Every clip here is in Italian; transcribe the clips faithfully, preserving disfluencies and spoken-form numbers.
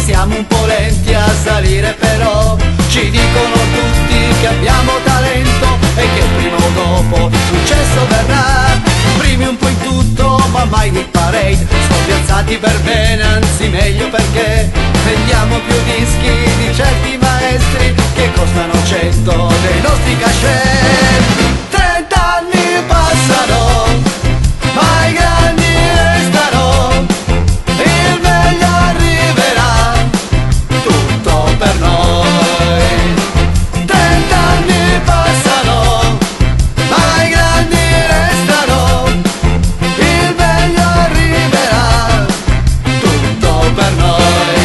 siamo un po' lenti a salire, però ci dicono tutti che abbiamo talento e che prima o dopo il successo verrà. Primi un po' in tutto ma mai di parade, spiazzati per bene, anzi meglio perché vendiamo più dischi di certi maestri che costano cento dei nostri cachet. Trent'anni passano, ma i grandi restano, il meglio arriverà, tutto per noi. Trent'anni passano, ma i grandi restano, il meglio arriverà, tutto per noi.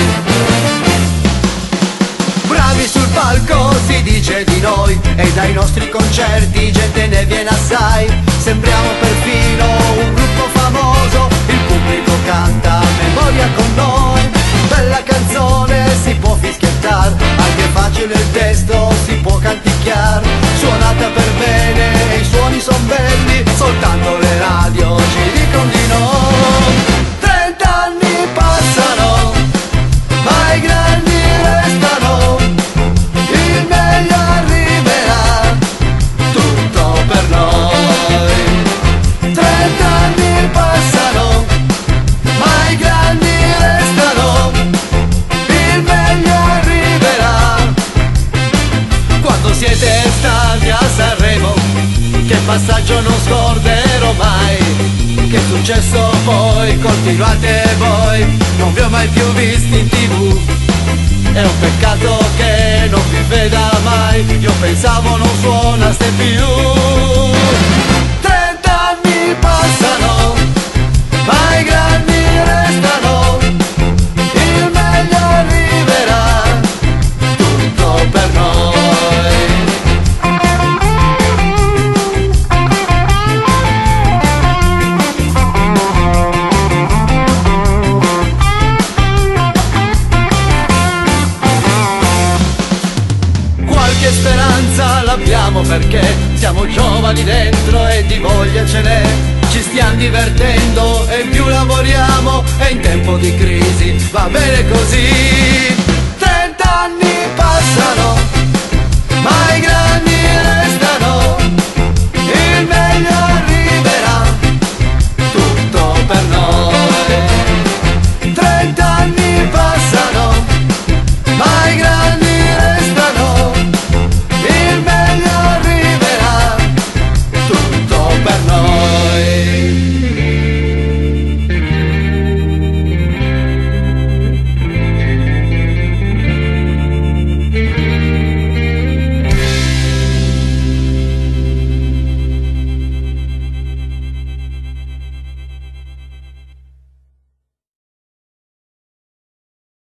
Bravi sul palco si dice di noi, e dai nostri concerti gente ne viene assai. Sembriamo perfino un gruppo famoso, il pubblico canta a memoria con noi. Bella canzone si può fischiettare, anche facile il testo si può canticchiare. Suonata per bene e i suoni son belli, soltanto le radio ci dicono di no. Trent'anni passano, ma i grandi restano, il meglio arriverà, tutto per noi. Trent'anni passano, ma i grandi restano, il meglio arriverà. Quando siete stati a Sanremo, che passaggio non scorderò mai. Che successo poi, continuate voi, non vi ho mai più visti in tv. È un peccato che non vi veda mai, io pensavo non suonaste più. Trent'anni passano, ma i grandi restano, il meglio arriverà, tutto per noi. Qualche speranza l'abbiamo perché siamo giovani dentro e di voglia ce n'è. Ci stiamo divertendo e più lavoriamo, e in tempo di crisi va bene così.